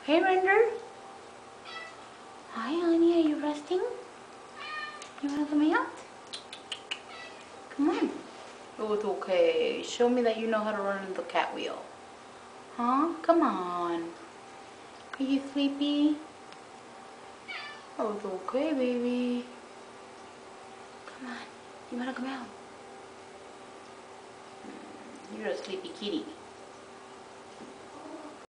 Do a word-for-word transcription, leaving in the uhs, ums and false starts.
Hey, Render. Hi, honey. Are you resting? You wanna come out? Come on. Oh, it's okay. Show me that you know how to run the cat wheel. Huh? Come on. Are you sleepy? Oh, it's okay, baby. Come on. You wanna come out? You're a sleepy kitty.